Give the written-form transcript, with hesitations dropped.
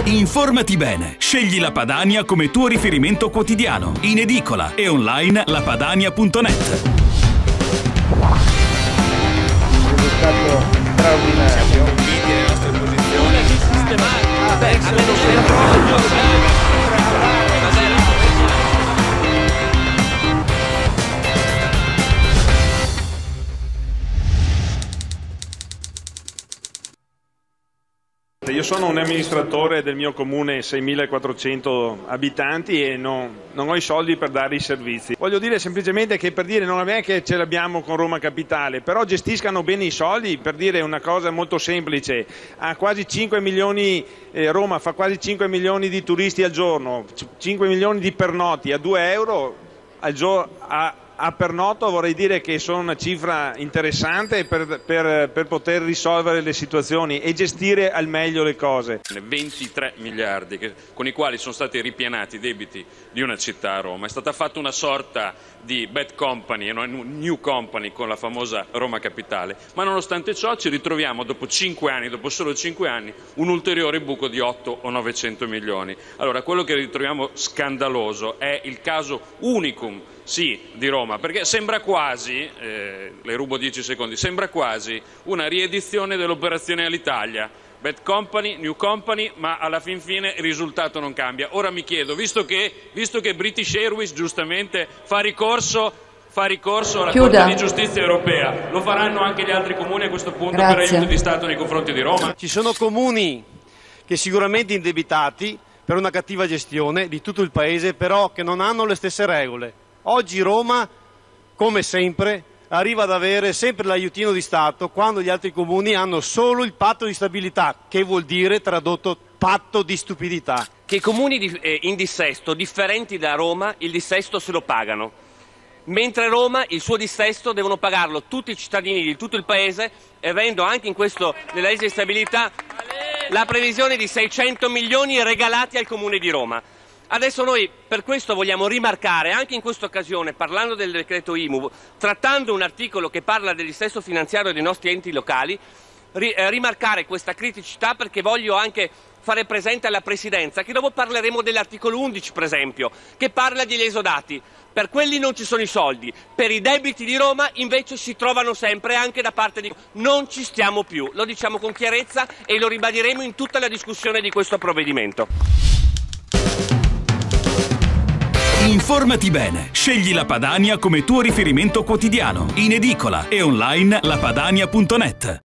Informati bene. Scegli la Padania come tuo riferimento quotidiano. In edicola e online lapadania.net. Risultato straordinario. Siamo convinti delle nostre posizioni. Io sono un amministratore del mio comune, 6.400 abitanti, e non ho i soldi per dare i servizi. Voglio dire semplicemente che, per dire, non è che ce l'abbiamo con Roma Capitale, però gestiscano bene i soldi. Per dire una cosa molto semplice, ha quasi 5 milioni, Roma fa quasi 5 milioni di turisti al giorno, 5 milioni di pernotti a 2 euro al giorno. A pernotto vorrei dire che sono una cifra interessante per poter risolvere le situazioni e gestire al meglio le cose. 23 miliardi con i quali sono stati ripianati i debiti di una città, Roma. È stata fatta una sorta di bad company, una new company con la famosa Roma Capitale, ma nonostante ciò ci ritroviamo dopo 5 anni, dopo solo 5 anni, un ulteriore buco di 8 o 900 milioni. Allora, quello che ritroviamo scandaloso è il caso unicum, sì, di Roma, perché sembra quasi, le rubo 10 secondi, sembra quasi una riedizione dell'operazione Alitalia. Bad company, new company, ma alla fin fine il risultato non cambia. Ora mi chiedo, visto che British Airways giustamente fa ricorso alla Corte di Giustizia europea, lo faranno anche gli altri comuni a questo punto? Grazie. Per aiuto di Stato nei confronti di Roma? Ci sono comuni che sicuramente indebitati per una cattiva gestione di tutto il paese, però che non hanno le stesse regole. Oggi Roma, come sempre, arriva ad avere sempre l'aiutino di Stato quando gli altri comuni hanno solo il patto di stabilità, che vuol dire, tradotto, patto di stupidità. Che i comuni in dissesto, differenti da Roma, il dissesto se lo pagano, mentre Roma il suo dissesto devono pagarlo tutti i cittadini di tutto il paese, e avendo anche in questo, nella legge di stabilità, la previsione di 600 milioni regalati al comune di Roma. Adesso noi per questo vogliamo rimarcare, anche in questa occasione, parlando del decreto IMU, trattando un articolo che parla del dissesto finanziario dei nostri enti locali, rimarcare questa criticità, perché voglio anche fare presente alla Presidenza che dopo parleremo dell'articolo 11, per esempio, che parla degli esodati. Per quelli non ci sono i soldi, per i debiti di Roma invece si trovano sempre, anche da parte di... Non ci stiamo più, lo diciamo con chiarezza e lo ribadiremo in tutta la discussione di questo provvedimento. Informati bene. Scegli la Padania come tuo riferimento quotidiano. In edicola e online lapadania.net.